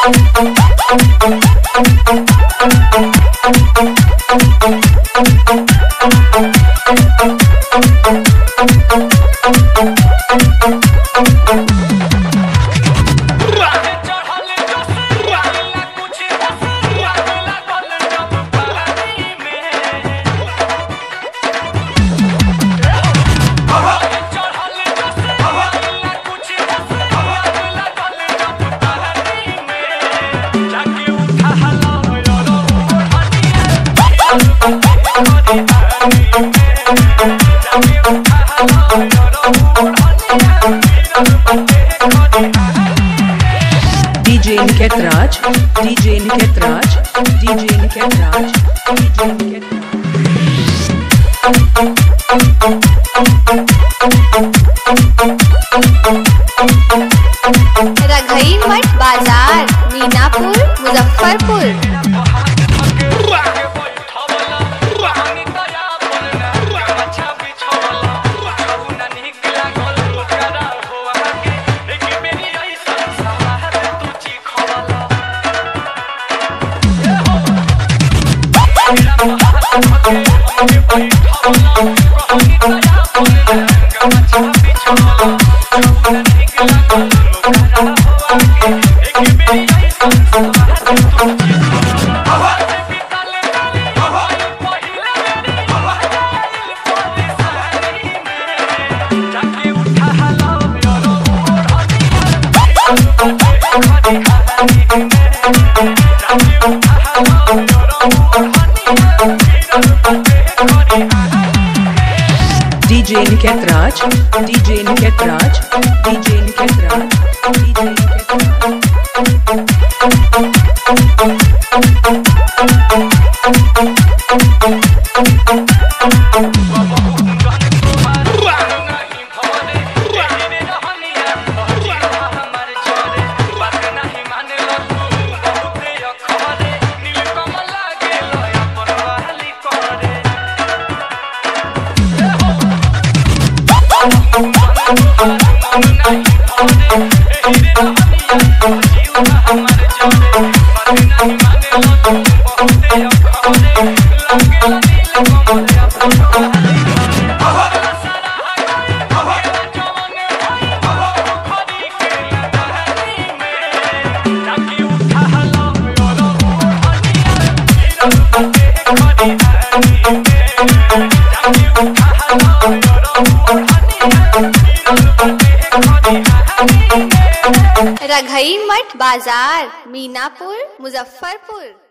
DJ Niket Raj, DJ Niket Raj, DJ Niket Raj, DJ Niket Raj। रघई मठ बाजार, Minapur, Muzaffarpur. DJ Niket Raj, DJ Niket Raj, DJ Niket Raj, DJ Niket Raj। रघई मठ बाजार, मीनापुर, मुजफ्फरपुर।